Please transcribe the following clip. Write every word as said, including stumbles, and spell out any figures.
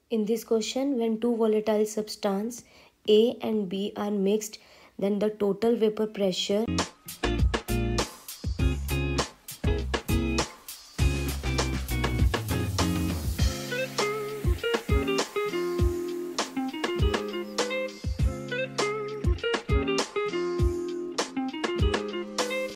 In this question, when two volatile substances A and B are mixed, then the total vapor pressure